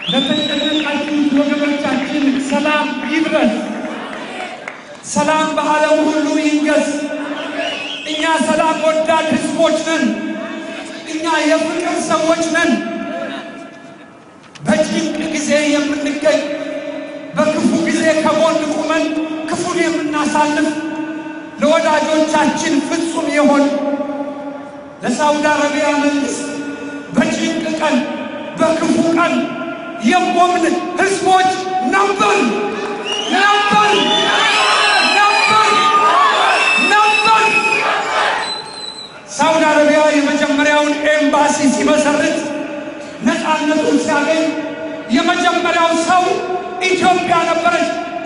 ለተጨነቃችሁ ወገኖቻችን ሰላም ይድረስ። ሰላም በዓለም ሁሉ ይንገስ። እኛ ሰላም ወዳድ ህዝቦች ነን። እኛ የፍቅር ሰዎች ነን። በጭንቅ ጊዜ የምንገኝ በክፉ ጊዜ ከጎን ቆመን ክፉን የምናሳልፍ ለወዳጆቻችን ፍጹም የሆን ለሳውዲ አረቢያ መንግስት በጭንቅ ቀን በክፉ ቀን የቆምን ህዝቦች ነበር። ሳውዲ አረቢያ የመጀመሪያውን ኤምባሲ ሲመሰርት ነፃነቱን ሲያገኝ የመጀመሪያው ሰው ኢትዮጵያ ነበረች።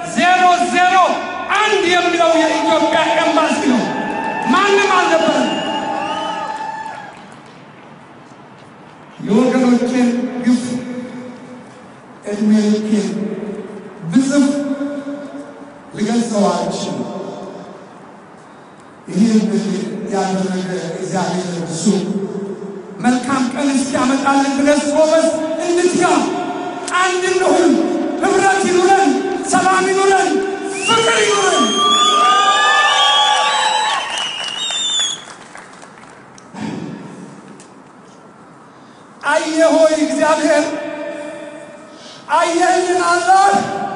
001 የሚለው የኢትዮጵያ ኤምባሲ ነው። ማንም አልነበረም። የወገኖችን ግፍ እድሜ ልኬን ብጽፍ ልገልጸው አልችልም። ይህን ያደረገ እግዚአብሔር እሱ መልካም ቀን እስኪያመጣልን ድረስ ጎበዝ እንትጋ፣ አንድ እንሁን፣ ህብረት ይኑረን፣ ሰላም ይኑረን፣ ፍቅር ይኑረን። አየ ሆይ እግዚአብሔር አየልን አላህ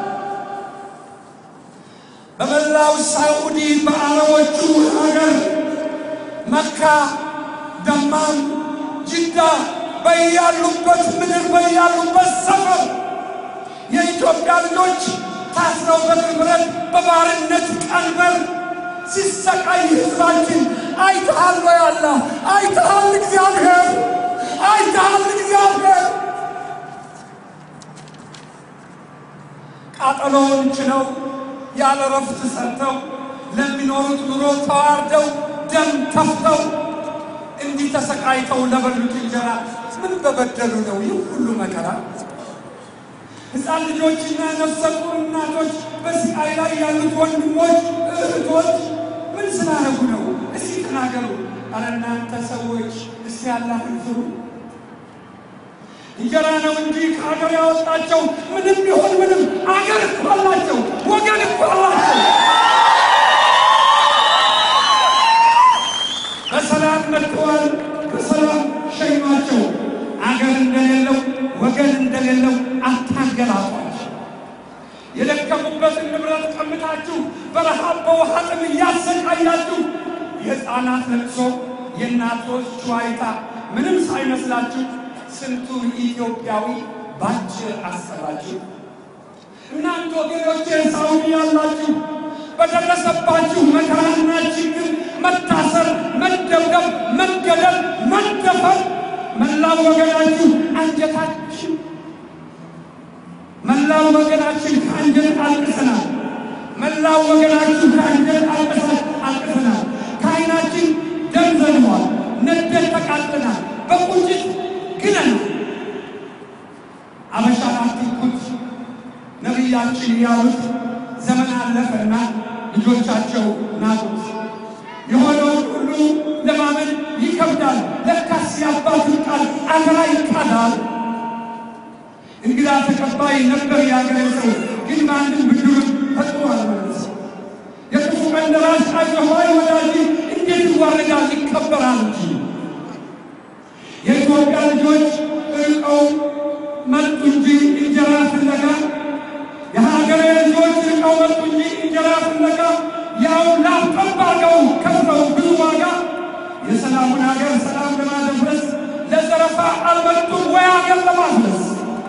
በመላው ሳዑዲ በአረቦቹ ሀገር መካ፣ ደማም፣ ጅዳ በያሉበት ምድር በያሉበት ሰፈር የኢትዮጵያ ልጆች ታስረው በክብረት በባርነት ቀንበር ሲሰቃይ ህዝባችን አይተሃል ወይ አላህ? አይተሃል እግዚአብሔር? አይተሃል እግዚአብሔር? ቃጠሎውን ችለው ያለ ረፍት ሰርተው ለሚኖሩት ኑሮ ተዋርደው ደም ከፍተው እንዲህ ተሰቃይተው ለበሉት እንጀራ ምን በበደሉ ነው ይህ ሁሉ መከራ? ሕፃን ልጆችና ነፍሰ ጡር እናቶች በስቃይ ላይ ያሉት ወንድሞች እህቶች ምን ስላደረጉ ነው? እስኪ ተናገሩ። ኧረ እናንተ ሰዎች እስኪ አላህን ፍሩ። እንጀራ ነው እንጂ ከሀገር ያወጣቸው ምንም ቢሆን ምንም አገር እኮ አላቸው፣ ወገን እኮ አላቸው። በሰላም መጥተዋል፣ በሰላም ሸኟቸው። አገር እንደሌለው ወገን እንደሌለው አታንገላቷቸው። የደከሙበትን ንብረት ቀምታችሁ በረሃብ በውሃ ጥም እያሰቃያችሁ የሕፃናት ለቅሶ የእናቶች ዋይታ ምንም ሳይመስላችሁ ስንቱን ኢትዮጵያዊ ባጭር አሰባችሁ። እናንተ ወገኖቼ ሳውዲ ያላችሁ በደረሰባችሁ መከራና ችግር መታሰር፣ መደብደብ፣ መገደል፣ መደፈር መላው ወገናችሁ አንጀታችን መላው ወገናችን ከአንጀት አልቅሰናል። መላው ወገናችሁ ከአንጀት አልቅሰናል። ከዓይናችን ደም ዘንቧል፣ ነደድ ተቃጥለናል፣ በቁጭት ግነን አበሻን አትንኩት ነቢያችን ያሉት ዘመን አለፈና ልጆቻቸው ናቁት። የሆነውን ሁሉ ለማመን ይከብዳል። ለካስ ያባቱን ቃል አገራ ይካዳል። እንግዳ ተቀባይ ነበር ያገሬ ሰው፣ ግን ማንም ብድሩን ፈጥሮ አልመለሰም። የክፉ ቀን ደራሽ አይዞህ ወዳጅ እንዴት ይዋረዳል ይከበራል እንጂ። የኢትዮጵያ ልጆች ርቀው መጡ እንጂ እንጀራ ፍለጋ፣ የሀገሬ ልጆች ርቀው መጡ እንጂ እንጀራ ፍለጋ፣ ያው ላፍጠብ አድርገው ከፍለው ብዙ ዋጋ የሰላሙን ሀገር ሰላም ለማደፍረስ ለዘረፋ አልመጡም ወይ ሀገር ለማፍረስ።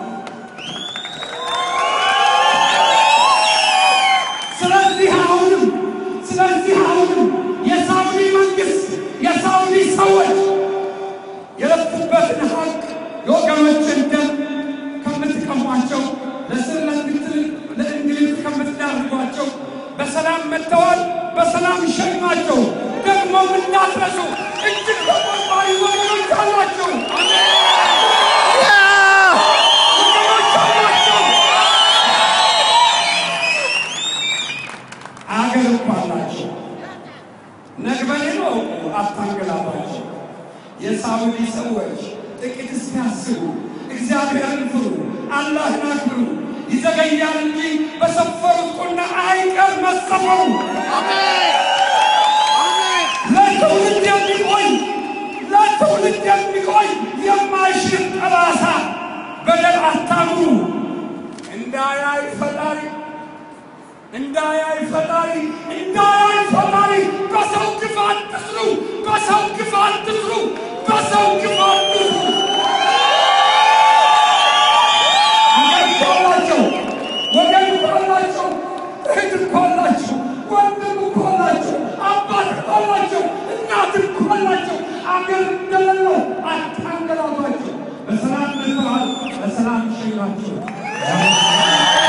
ስለዚህ አሁንም የሳውዲ መንግስት የሳውዲ ሰዎች የለፉበትን ሀቅ የወገኖችን ደም ከምትቀሟቸው ለስር ለእንግሊዝ ከምትዳርጓቸው በሰላም መጥተዋል፣ በሰላም ሸኟቸው። ደግሞ እንዳትረሱ እጅግ ተቆርቋሪ ወገኖች አላቸው። አገር እኮ አላቸው። ነግበኔ ነው አታንገላባቸው። የሳውዲ ሰዎች ጥቂት እስኪያስቡ እግዚአብሔርን ፍሩ፣ አላህን አክብሩ ይዘገያል እንጂ በሰፈሩት ቁና አይቀር መሰፈሩ አሜን ለትውልድ የሚቆይ የማይሽር ጠባሳ በደል አታምሩ እንዳያይ ፈጣሪ በሰው ግፍ አትስሩ ወገን ካላቸው እህት ካላቸው ወንድም ካላቸው አባት ካላቸው እናት ካላቸው አገር እንደሌለው አታንገላቷቸው በሰላም መልበሃል በሰላም ሸኛቸው